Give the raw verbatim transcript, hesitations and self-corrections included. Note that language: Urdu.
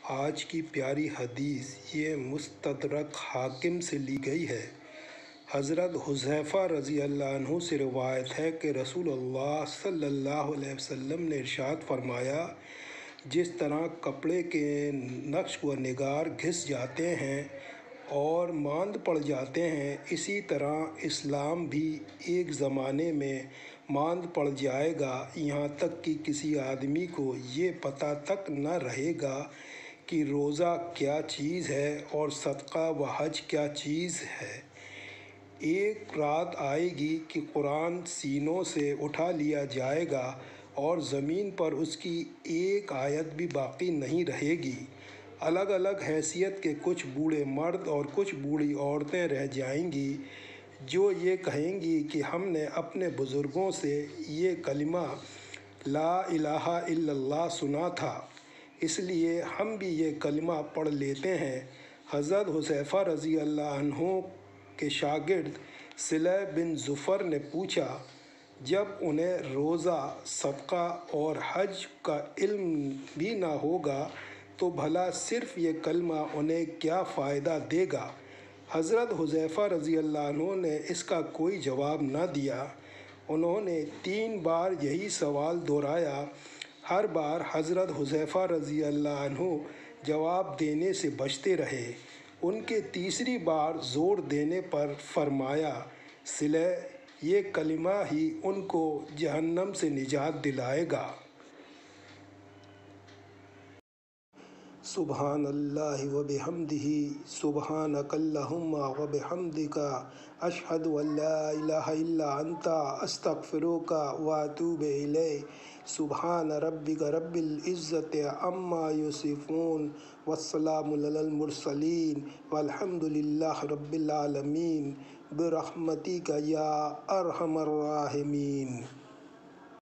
آج کی پیاری حدیث یہ مستدرک حاکم سے لی گئی ہے۔ حضرت حذیفہ رضی اللہ عنہ سے روایت ہے کہ رسول اللہ صلی اللہ علیہ وسلم نے ارشاد فرمایا، جس طرح کپڑے کے نقش و نگار گھس جاتے ہیں اور ماند پڑ جاتے ہیں، اسی طرح اسلام بھی ایک زمانے میں ماند پڑ جائے گا، یہاں تک کہ کسی آدمی کو یہ پتہ تک نہ رہے گا کہ روزہ کیا چیز ہے اور صدقہ و حج کیا چیز ہے۔ ایک رات آئے گی کہ قرآن سینوں سے اٹھا لیا جائے گا اور زمین پر اس کی ایک آیت بھی باقی نہیں رہے گی۔ الگ الگ حیثیت کے کچھ بوڑھے مرد اور کچھ بوڑھی عورتیں رہ جائیں گی جو یہ کہیں گی کہ ہم نے اپنے بزرگوں سے یہ کلمہ لا الہ الا اللہ سنا تھا، اس لیے ہم بھی یہ کلمہ پڑھ لیتے ہیں۔ حضرت حذیفہ رضی اللہ عنہ کے شاگرد صالح بن ظفر نے پوچھا، جب انہیں روزہ، صدقہ اور حج کا علم بھی نہ ہوگا تو بھلا صرف یہ کلمہ انہیں کیا فائدہ دے گا؟ حضرت حذیفہ رضی اللہ عنہ نے اس کا کوئی جواب نہ دیا۔ انہوں نے تین بار یہی سوال دہرایا، ہر بار حضرت حذیفہ رضی اللہ عنہ جواب دینے سے بچتے رہے۔ ان کے تیسری بار زور دینے پر فرمایا، صالح، یہ کلمہ ہی ان کو جہنم سے نجات دلائے گا۔ سبحان اللہ و بحمدہ، سبحانک اللہم و بحمدک، اشہد ان لا الہ الا انت، استغفرک و اتوب الیک۔ سبحان ربک رب العزت عما یصفون والسلام علی المرسلین والحمد للہ رب العالمین، برحمتک یا ارحم الراحمین۔